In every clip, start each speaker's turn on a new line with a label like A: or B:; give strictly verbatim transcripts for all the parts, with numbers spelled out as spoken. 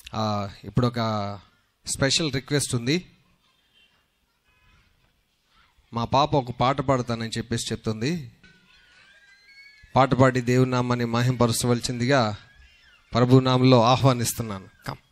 A: ఇప్పుడు ఒక special request ఉంది. మా పాప ఒక పాట పాడతానని చెప్పేసి చెప్తుంది. పాట పాడి దేవుని నామాన్ని మహింపరచవలసిందిగా ప్రభు నామములో ఆహ్వానిస్తున్నాను. Come.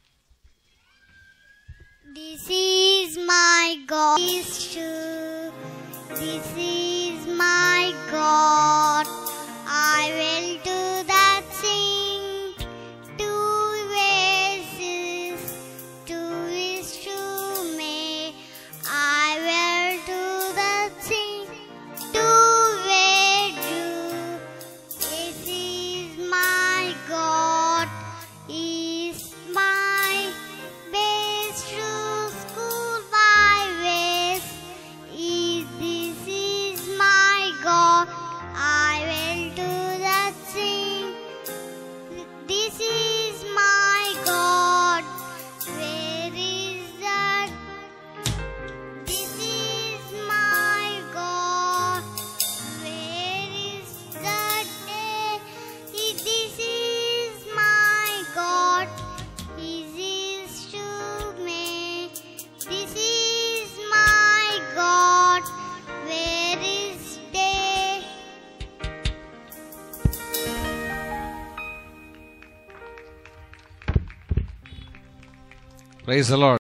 B: This is my God, is true. This is my God. I will do that sing. Two verses, two is true me. I will do that sing. Two way do. This is my God. Is my best true school by ways. Is this is my God. I will do that sing. This is my God. Where is that? This is my God. Where is that day? This is my God. This is to me. This is my God. Where is day?
A: Praise the lord.